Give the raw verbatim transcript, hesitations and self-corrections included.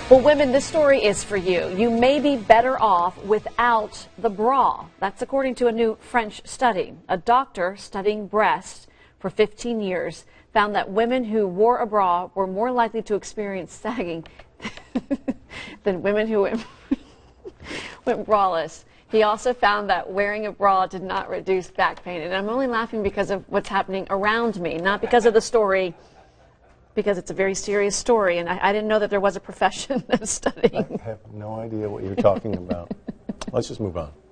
Well, women, this story is for you. You may be better off without the bra. That's according to a new French study. A doctor studying breasts for fifteen years found that women who wore a bra were more likely to experience sagging than women who went, went braless. He also found that wearing a bra did not reduce back pain. And I'm only laughing because of what's happening around me, not because of the story, because it's a very serious story, and I, I didn't know that there was a profession of studying. I have no idea what you're talking about. Let's just move on.